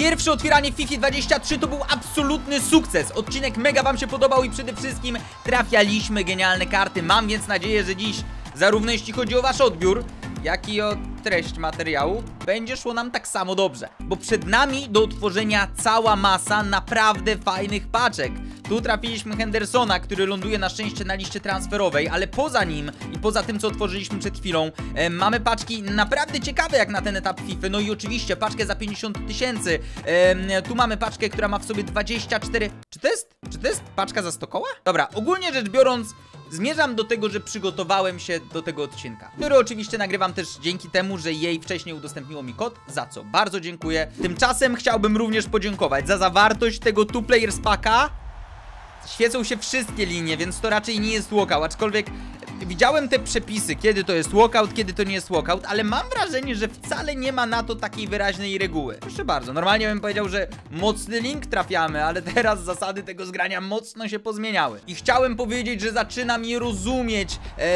Pierwsze otwieranie w FIFA 23 to był absolutny sukces. Odcinek mega wam się podobał i przede wszystkim trafialiśmy genialne karty. Mam więc nadzieję, że dziś zarówno jeśli chodzi o wasz odbiór, jak i o treść materiału, będzie szło nam tak samo dobrze. Bo przed nami do utworzenia cała masa naprawdę fajnych paczek. Tu trafiliśmy Hendersona, który ląduje na szczęście na liście transferowej, ale poza nim i poza tym, co otworzyliśmy przed chwilą, mamy paczki naprawdę ciekawe jak na ten etap FIFA. No i oczywiście paczkę za 50 000. Tu mamy paczkę, która ma w sobie 24... Czy to jest paczka za 100 koła? Dobra, ogólnie rzecz biorąc, zmierzam do tego, że przygotowałem się do tego odcinka, który oczywiście nagrywam też dzięki temu, że jej wcześniej udostępniło mi kod, za co bardzo dziękuję. Tymczasem chciałbym również podziękować za zawartość tego Two Players Packa. Świecą się wszystkie linie, więc to raczej nie jest walkout, aczkolwiek widziałem te przepisy, kiedy to jest walkout, kiedy to nie jest walkout, ale mam wrażenie, że wcale nie ma na to takiej wyraźnej reguły. Proszę bardzo, normalnie bym powiedział, że mocny link trafiamy, ale teraz zasady tego zgrania mocno się pozmieniały. I chciałem powiedzieć, że zaczynam je rozumieć,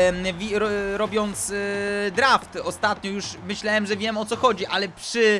robiąc draft ostatnio, już myślałem, że wiem o co chodzi, ale przy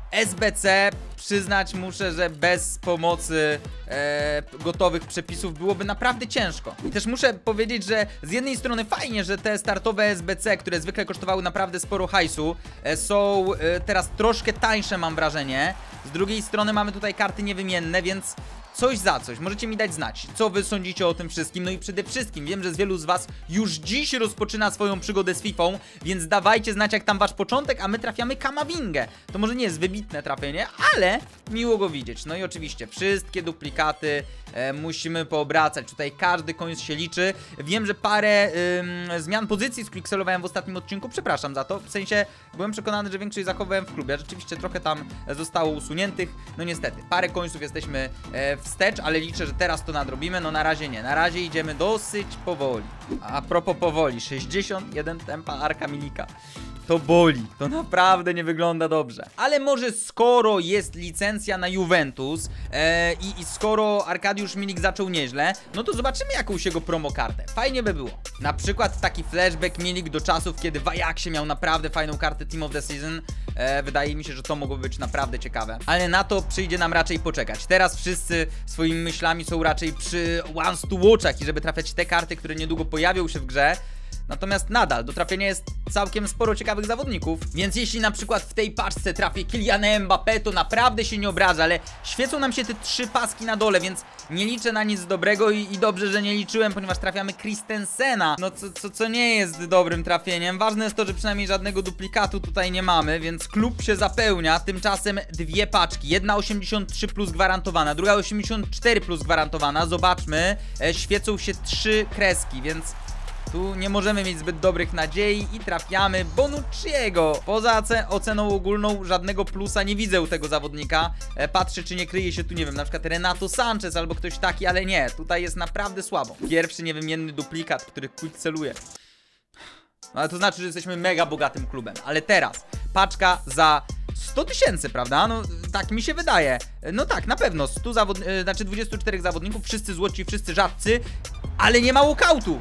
SBC przyznać muszę, że bez pomocy gotowych przepisów byłoby naprawdę ciężko. I też muszę powiedzieć, że z jednej strony fajnie, że te startowe SBC, które zwykle kosztowały naprawdę sporo hajsu, są teraz troszkę tańsze, mam wrażenie. Z drugiej strony mamy tutaj karty niewymienne, więc coś za coś. Możecie mi dać znać, co wy sądzicie o tym wszystkim. No i przede wszystkim wiem, że z wielu z was już dziś rozpoczyna swoją przygodę z Fifą, więc dawajcie znać, jak tam wasz początek, a my trafiamy Kamawingę. To może nie jest wybitne trafienie, ale miło go widzieć. No i oczywiście wszystkie duplikaty musimy poobracać. Tutaj każdy końc się liczy. Wiem, że parę zmian pozycji sklikselowałem w ostatnim odcinku. Przepraszam za to. W sensie byłem przekonany, że większość zachowałem w klubie. Rzeczywiście trochę tam zostało usuniętych. No niestety, parę końców jesteśmy wstecz, ale liczę, że teraz to nadrobimy. No na razie nie. Na razie idziemy dosyć powoli. A propos powoli, 61 tempa Arka Milika. To boli, to naprawdę nie wygląda dobrze. Ale może skoro jest licencja na Juventus i skoro Arkadiusz Milik zaczął nieźle, no to zobaczymy jakąś jego promokartę. Fajnie by było. Na przykład taki flashback Milik do czasów, kiedy w Ajaxie miał naprawdę fajną kartę Team of the Season. Wydaje mi się, że to mogłoby być naprawdę ciekawe. Ale na to przyjdzie nam raczej poczekać. Teraz wszyscy swoimi myślami są raczej przy Once to Watchach i żeby trafiać te karty, które niedługo pojawią się w grze. Natomiast nadal do trafienia jest całkiem sporo ciekawych zawodników. Więc jeśli na przykład w tej paczce trafię Kyliana Mbappé, to naprawdę się nie obrażę, ale świecą nam się te 3 paski na dole, więc nie liczę na nic dobrego i dobrze, że nie liczyłem, ponieważ trafiamy Christensena. No co nie jest dobrym trafieniem. Ważne jest to, że przynajmniej żadnego duplikatu tutaj nie mamy, więc klub się zapełnia. Tymczasem 2 paczki. Jedna 83 plus gwarantowana, druga 84 plus gwarantowana. Zobaczmy, świecą się 3 kreski, więc tu nie możemy mieć zbyt dobrych nadziei i trafiamy Bonucciego. Poza oceną ogólną żadnego plusa nie widzę u tego zawodnika. Patrzę, czy nie kryje się tu, nie wiem, na przykład Renato Sanchez albo ktoś taki, ale nie, tutaj jest naprawdę słabo. Pierwszy niewymienny duplikat, który quick celuje. No ale to znaczy, że jesteśmy mega bogatym klubem. Ale teraz paczka za 100 000, prawda? No tak mi się wydaje. No tak, na pewno 24 zawodników, wszyscy złoci, wszyscy rzadcy, ale nie ma walkoutu.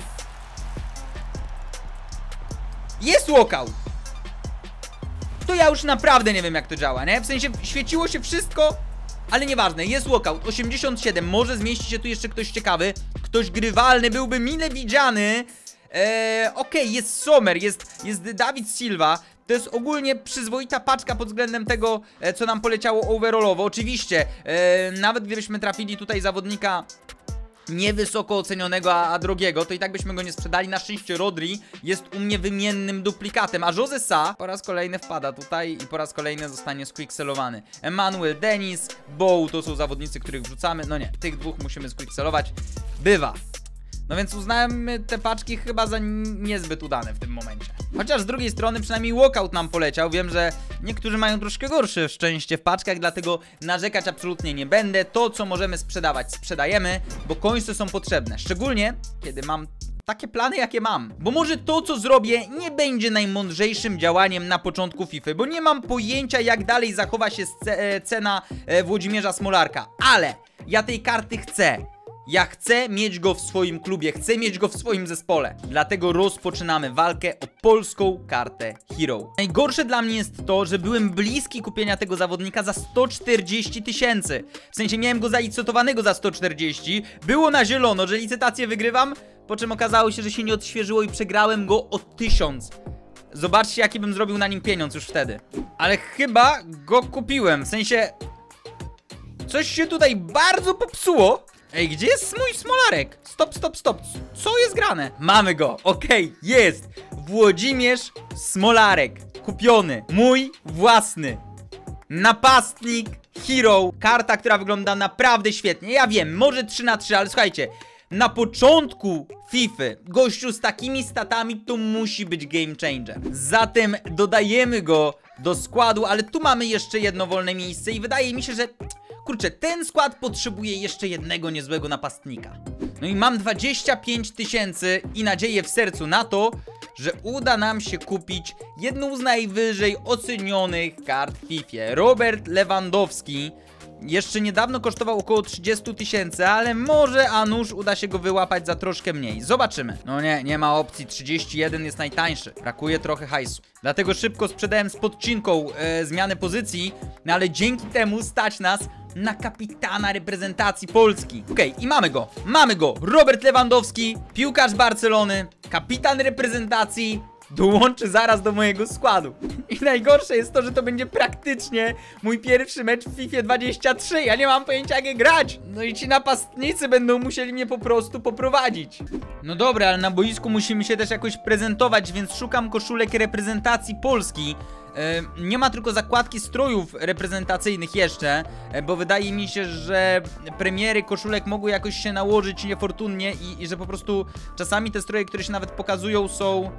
Jest walkout! To ja już naprawdę nie wiem, jak to działa, nie? W sensie świeciło się wszystko, ale nieważne, jest walkout. 87, może zmieści się tu jeszcze ktoś ciekawy. Ktoś grywalny, byłby mile widziany. Okej, jest Sommer, jest David Silva. To jest ogólnie przyzwoita paczka pod względem tego, co nam poleciało overallowo. Oczywiście, nawet gdybyśmy trafili tutaj zawodnika niewysoko ocenionego, a drogiego, to i tak byśmy go nie sprzedali. Na szczęście Rodri jest u mnie wymiennym duplikatem, a Jose Sa po raz kolejny wpada tutaj i po raz kolejny zostanie squickselowany. Emmanuel Dennis, Bow to są zawodnicy, których wrzucamy. No nie, tych dwóch musimy squickselować. Bywa. No więc uznałem te paczki chyba za niezbyt udane w tym momencie. Chociaż z drugiej strony przynajmniej walkout nam poleciał. Wiem, że niektórzy mają troszkę gorsze szczęście w paczkach, dlatego narzekać absolutnie nie będę. To, co możemy sprzedawać, sprzedajemy, bo końce są potrzebne. Szczególnie, kiedy mam takie plany, jakie mam. Bo może to, co zrobię, nie będzie najmądrzejszym działaniem na początku FIFA, bo nie mam pojęcia, jak dalej zachowa się cena Włodzimierza Smolarka. Ale ja tej karty chcę. Ja chcę mieć go w swoim klubie, chcę mieć go w swoim zespole. Dlatego rozpoczynamy walkę o polską kartę Hero. Najgorsze dla mnie jest to, że byłem bliski kupienia tego zawodnika za 140 000. W sensie miałem go zalicytowanego za 140. Było na zielono, że licytację wygrywam, po czym okazało się, że się nie odświeżyło i przegrałem go o 1000. Zobaczcie, jaki bym zrobił na nim pieniądz już wtedy. Ale chyba go kupiłem, w sensie... Coś się tutaj bardzo popsuło. Ej, gdzie jest mój Smolarek? Stop, stop, stop. Co jest grane? Mamy go, okej, jest. Włodzimierz Smolarek. Kupiony. Mój własny. Napastnik Hero. Karta, która wygląda naprawdę świetnie. Ja wiem, może 3/3, ale słuchajcie. Na początku FIFA gościu z takimi statami to musi być game changer. Zatem dodajemy go do składu, ale tu mamy jeszcze jedno wolne miejsce i wydaje mi się, że... Kurczę, ten skład potrzebuje jeszcze jednego niezłego napastnika. No i mam 25 000 i nadzieję w sercu na to, że uda nam się kupić jedną z najwyżej ocenionych kart w FIFA. Robert Lewandowski. Jeszcze niedawno kosztował około 30 000, ale może a nuż uda się go wyłapać za troszkę mniej. Zobaczymy. No nie ma opcji. 31 jest najtańszy. Brakuje trochę hajsu. Dlatego szybko sprzedałem z podcinką zmianę pozycji, no ale dzięki temu stać nas na kapitana reprezentacji Polski. Okej, i mamy go. Mamy go. Robert Lewandowski, piłkarz Barcelony, kapitan reprezentacji. Dołączy zaraz do mojego składu. I najgorsze jest to, że to będzie praktycznie mój pierwszy mecz w FIFA 23. Ja nie mam pojęcia, jak grać. No i ci napastnicy będą musieli mnie po prostu poprowadzić. No dobra, ale na boisku musimy się też jakoś prezentować, więc szukam koszulek reprezentacji Polski. Nie ma tylko zakładki strojów reprezentacyjnych jeszcze, bo wydaje mi się, że premiery koszulek mogły jakoś się nałożyć niefortunnie i że po prostu czasami te stroje, które się nawet pokazują, są...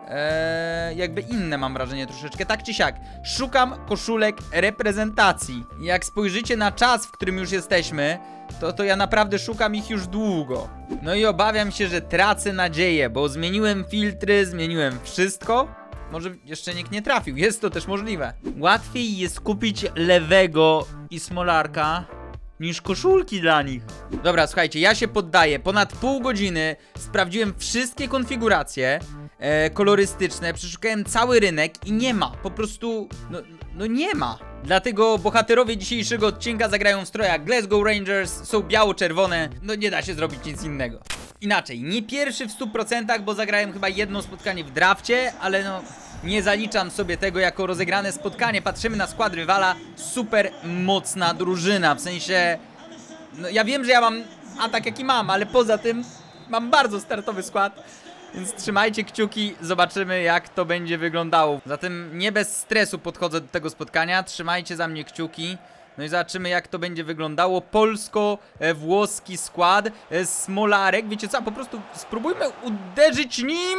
jakby inne, mam wrażenie troszeczkę. Tak czy siak, szukam koszulek reprezentacji. Jak spojrzycie na czas, w którym już jesteśmy, to ja naprawdę szukam ich już długo. No i obawiam się, że tracę nadzieję, bo zmieniłem filtry, zmieniłem wszystko. Może jeszcze nikt nie trafił, jest to też możliwe. Łatwiej jest kupić lewego i Smolarka niż koszulki dla nich. Dobra, słuchajcie, ja się poddaję. Ponad pół godziny sprawdziłem wszystkie konfiguracje kolorystyczne, przeszukałem cały rynek i nie ma, po prostu, no nie ma. Dlatego bohaterowie dzisiejszego odcinka zagrają w strojach Glasgow Rangers, są biało-czerwone, no nie da się zrobić nic innego. Inaczej, nie pierwszy w 100%, bo zagrałem chyba jedno spotkanie w drafcie, ale no nie zaliczam sobie tego jako rozegrane spotkanie. Patrzymy na skład rywala, super mocna drużyna, w sensie, no ja wiem, że ja mam atak jaki mam, ale poza tym mam bardzo startowy skład. Więc trzymajcie kciuki, zobaczymy jak to będzie wyglądało. Zatem nie bez stresu podchodzę do tego spotkania, trzymajcie za mnie kciuki. No i zobaczymy jak to będzie wyglądało. Polsko-włoski skład, Smolarek, wiecie co, po prostu spróbujmy uderzyć nim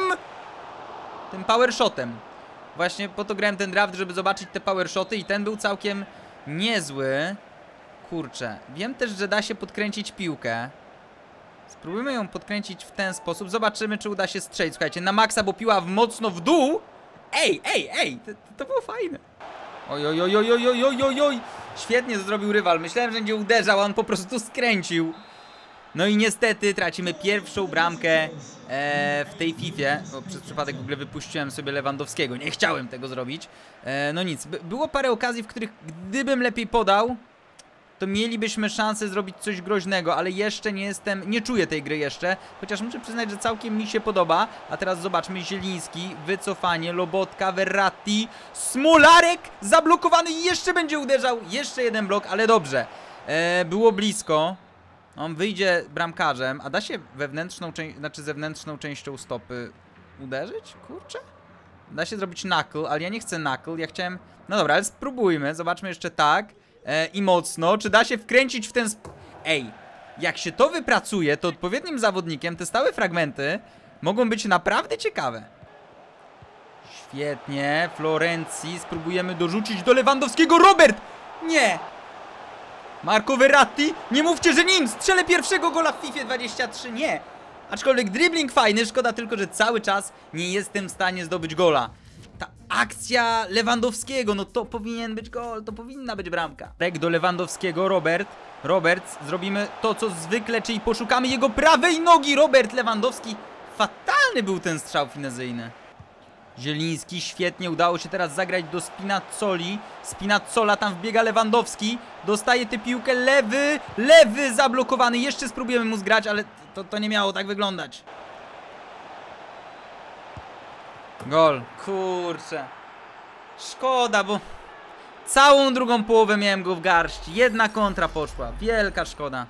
tym power shotem. Właśnie po to grałem ten draft, żeby zobaczyć te power shoty i ten był całkiem niezły. Kurczę, wiem też, że da się podkręcić piłkę. Spróbujmy ją podkręcić w ten sposób. Zobaczymy, czy uda się strzelić. Słuchajcie, na maksa, bo piła mocno w dół. Ej, to było fajne. Oj. Świetnie to zrobił rywal. Myślałem, że będzie uderzał, a on po prostu skręcił. No i niestety tracimy pierwszą bramkę w tej Fifie. Bo przez przypadek w ogóle wypuściłem sobie Lewandowskiego. Nie chciałem tego zrobić. No nic. Było parę okazji, w których gdybym lepiej podał, to mielibyśmy szansę zrobić coś groźnego, ale jeszcze nie czuję tej gry jeszcze, chociaż muszę przyznać, że całkiem mi się podoba. A teraz zobaczmy, Zieliński, wycofanie, Lobotka, Verratti, Smolarek zablokowany i jeszcze będzie uderzał, jeszcze jeden blok, ale dobrze. Było blisko. On wyjdzie bramkarzem, a da się wewnętrzną część, znaczy zewnętrzną częścią stopy uderzyć? Kurczę. Da się zrobić knuckle, ale ja nie chcę knuckle, ja chciałem... No dobra, ale spróbujmy, zobaczmy jeszcze tak. I mocno, czy da się wkręcić w ten Ej, jak się to wypracuje, to odpowiednim zawodnikiem te stałe fragmenty mogą być naprawdę ciekawe. Świetnie, Florencji, spróbujemy dorzucić do Lewandowskiego, Robert! Nie! Marco Verratti, nie mówcie, że nim strzelę pierwszego gola w FIFA 23, nie! Aczkolwiek dribbling fajny, szkoda tylko, że cały czas nie jestem w stanie zdobyć gola. Ta akcja Lewandowskiego, no to powinien być gol, to powinna być bramka. Tak do Lewandowskiego, Robert. Roberts, zrobimy to, co zwykle, czyli poszukamy jego prawej nogi. Robert Lewandowski. Fatalny był ten strzał finezyjny. Zieliński, świetnie, udało się teraz zagrać do Spinazzoli. Spinazzola, tam wbiega Lewandowski. Dostaje tę piłkę, lewy zablokowany. Jeszcze spróbujemy mu zgrać, ale to nie miało tak wyglądać. Gol, kurczę. Szkoda, bo całą drugą połowę miałem go w garści. Jedna kontra poszła, wielka szkoda.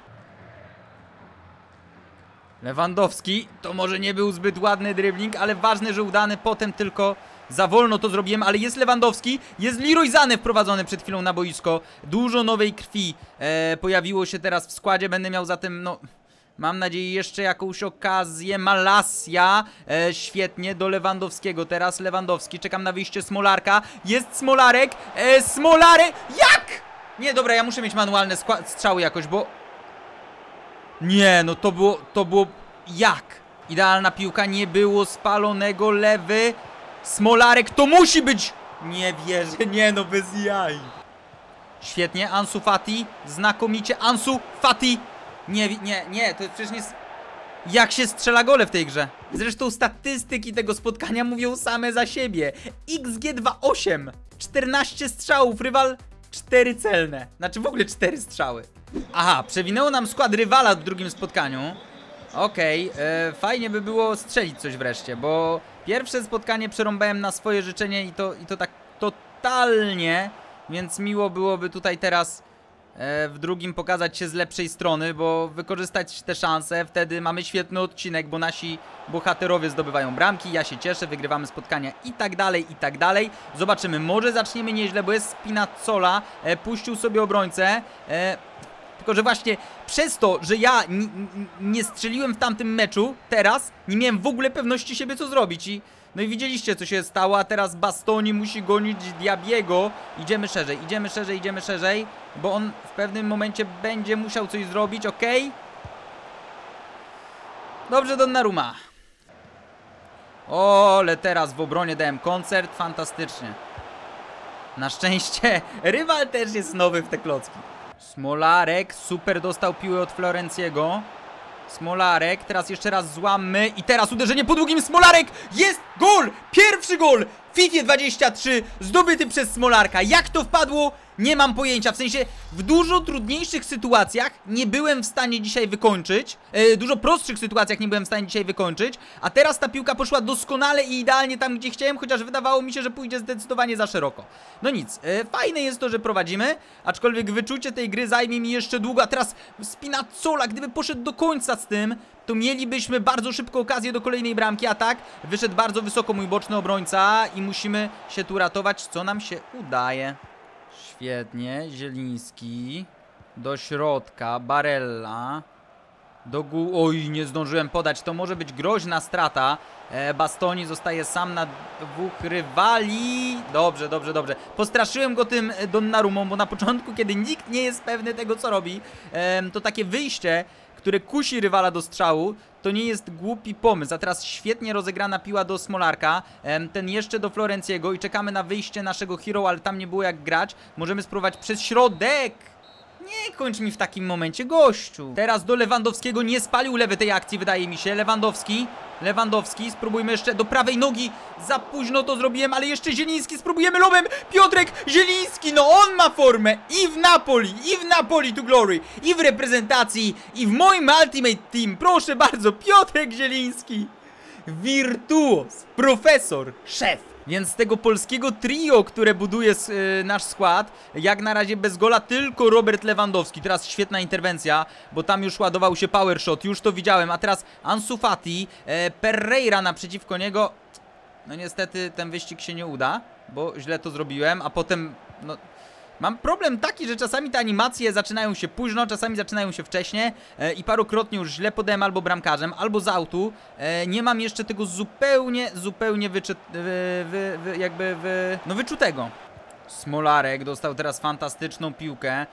Lewandowski, to może nie był zbyt ładny dribbling, ale ważne, że udany, potem tylko za wolno to zrobiłem, ale jest Lewandowski, jest Leroy Sané wprowadzony przed chwilą na boisko. Dużo nowej krwi pojawiło się teraz w składzie, będę miał zatem, no, mam nadzieję jeszcze jakąś okazję. Malasia, świetnie, do Lewandowskiego teraz, Lewandowski, czekam na wyjście Smolarka, jest Smolarek, Smolarek, jak? Nie, dobra, ja muszę mieć manualne strzały jakoś, bo... Nie, no to było jak? Idealna piłka, nie było spalonego, lewy. Smolarek, to musi być! Nie wierzę, nie no, bez jaj. Świetnie, Ansu Fati, znakomicie, Ansu Fati. Nie, to przecież nie... Jak się strzela gole w tej grze? Zresztą statystyki tego spotkania mówią same za siebie. XG28, 14 strzałów, rywal 4 celne. Znaczy w ogóle 4 strzały. Aha, przewinęło nam skład rywala w drugim spotkaniu. Okej, fajnie by było strzelić coś wreszcie, bo pierwsze spotkanie przerąbałem na swoje życzenie i to tak totalnie, więc miło byłoby tutaj teraz w drugim pokazać się z lepszej strony, bo wykorzystać te szanse, wtedy mamy świetny odcinek, bo nasi bohaterowie zdobywają bramki, ja się cieszę, wygrywamy spotkania i tak dalej, i tak dalej. Zobaczymy, może zaczniemy nieźle, bo jest Spinazzola, puścił sobie obrońcę, tylko że właśnie przez to, że ja nie strzeliłem w tamtym meczu, teraz nie miałem w ogóle pewności siebie, co zrobić. No i widzieliście, co się stało, a teraz Bastoni musi gonić Diabiego. Idziemy szerzej, bo on w pewnym momencie będzie musiał coś zrobić, ok? Dobrze, Donnarumma. O, ale teraz w obronie dałem koncert, fantastycznie. Na szczęście rywal też jest nowy w te klocki. Smolarek, super, dostał piłę od Florenciego. Smolarek, teraz jeszcze raz złamy i teraz uderzenie po długim, Smolarek, jest gol! Pierwszy gol w FIFA 23 zdobyty przez Smolarka. Jak to wpadło? Nie mam pojęcia, w sensie w dużo trudniejszych sytuacjach nie byłem w stanie dzisiaj wykończyć, dużo prostszych sytuacjach nie byłem w stanie dzisiaj wykończyć, a teraz ta piłka poszła doskonale i idealnie tam, gdzie chciałem, chociaż wydawało mi się, że pójdzie zdecydowanie za szeroko. No nic, fajne jest to, że prowadzimy, aczkolwiek wyczucie tej gry zajmie mi jeszcze długo, a teraz Spinazzola, gdyby poszedł do końca z tym, to mielibyśmy bardzo szybko okazję do kolejnej bramki, a tak wyszedł bardzo wysoko mój boczny obrońca i musimy się tu ratować, co nam się udaje. Świetnie, Zieliński, do środka, Barella, oj, nie zdążyłem podać, to może być groźna strata. Bastoni zostaje sam na dwóch rywali. Dobrze. Postraszyłem go tym Donnarummą, bo na początku, kiedy nikt nie jest pewny tego, co robi, to takie wyjście, które kusi rywala do strzału, to nie jest głupi pomysł. A teraz świetnie rozegrana piła do Smolarka, ten jeszcze do Florenciego i czekamy na wyjście naszego hero, ale tam nie było jak grać. Możemy spróbować przez środek. Nie kończ mi w takim momencie, gościu. Teraz do Lewandowskiego, nie spalił lewy tej akcji, wydaje mi się. Lewandowski, spróbujmy jeszcze do prawej nogi. Za późno to zrobiłem, ale jeszcze Zieliński, spróbujemy lobem. Piotrek Zieliński, no on ma formę i w Napoli to glory, i w reprezentacji, i w moim Ultimate Team. Proszę bardzo, Piotrek Zieliński. Wirtuoz, profesor, szef. Więc z tego polskiego trio, które buduje nasz skład, jak na razie bez gola tylko Robert Lewandowski. Teraz świetna interwencja, bo tam już ładował się power shot, już to widziałem. A teraz Ansu Fati, Pereira naprzeciwko niego. No niestety ten wyścig się nie uda, bo źle to zrobiłem, a potem... no. Mam problem taki, że czasami te animacje zaczynają się późno, czasami zaczynają się wcześnie i parokrotnie już źle podałem albo bramkarzem, albo z autu. Nie mam jeszcze tego zupełnie wyczutego. Smolarek dostał teraz fantastyczną piłkę.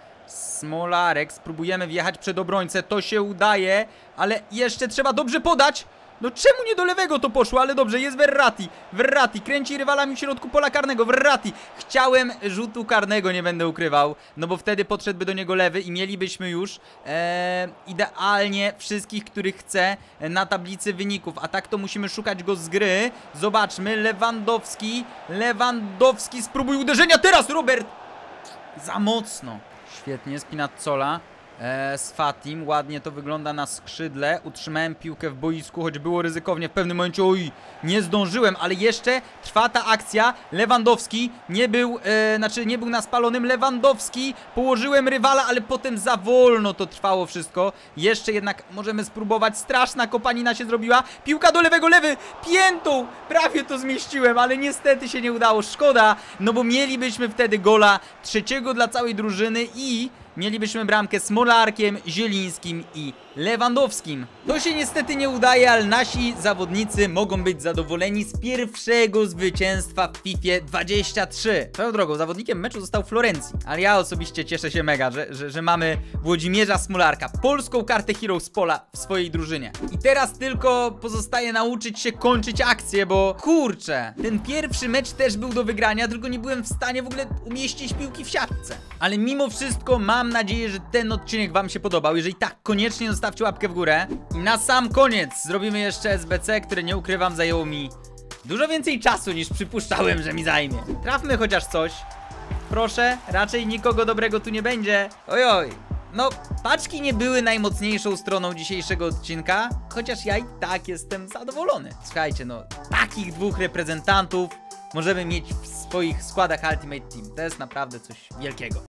Smolarek, spróbujemy wjechać przed obrońcę, to się udaje, ale jeszcze trzeba dobrze podać. No czemu nie do lewego to poszło? Ale dobrze, jest Verratti. Verratti kręci rywalami w środku pola karnego. Verratti. Chciałem rzutu karnego, nie będę ukrywał. No bo wtedy podszedłby do niego lewy i mielibyśmy już idealnie wszystkich, których chce na tablicy wyników. A tak to musimy szukać go z gry. Zobaczmy, Lewandowski. Lewandowski, spróbuj uderzenia teraz, Robert! Za mocno. Świetnie, Spinazzola z Fatim, ładnie to wygląda na skrzydle. Utrzymałem piłkę w boisku, choć było ryzykownie w pewnym momencie. Oj, nie zdążyłem, ale jeszcze trwa ta akcja. Lewandowski nie był, nie był na spalonym. Lewandowski, położyłem rywala, ale potem za wolno to trwało wszystko. Jeszcze jednak możemy spróbować. Straszna kopanina się zrobiła. Piłka do lewego, lewy, piętą. Prawie to zmieściłem, ale niestety się nie udało. Szkoda, no bo mielibyśmy wtedy gola trzeciego dla całej drużyny i mielibyśmy bramkę Smolarkiem, Zielińskim i Lewandowskim. To się niestety nie udaje, ale nasi zawodnicy mogą być zadowoleni z pierwszego zwycięstwa w FIFA 23. Swoją drogą, zawodnikiem meczu został Florencji, ale ja osobiście cieszę się mega, że mamy Włodzimierza Smolarka, polską kartę Hero z pola w swojej drużynie. I teraz tylko pozostaje nauczyć się kończyć akcję, bo kurczę, ten pierwszy mecz też był do wygrania, tylko nie byłem w stanie w ogóle umieścić piłki w siatce. Ale mimo wszystko mam nadzieję, że ten odcinek wam się podobał. Jeżeli tak, koniecznie zostawcie łapkę w górę. I na sam koniec zrobimy jeszcze SBC, które nie ukrywam zajęło mi dużo więcej czasu niż przypuszczałem, że mi zajmie. Trafmy chociaż coś. Proszę, raczej nikogo dobrego tu nie będzie. Ojoj. No, paczki nie były najmocniejszą stroną dzisiejszego odcinka, chociaż ja i tak jestem zadowolony. Słuchajcie, no, takich dwóch reprezentantów możemy mieć w swoich składach Ultimate Team. To jest naprawdę coś wielkiego.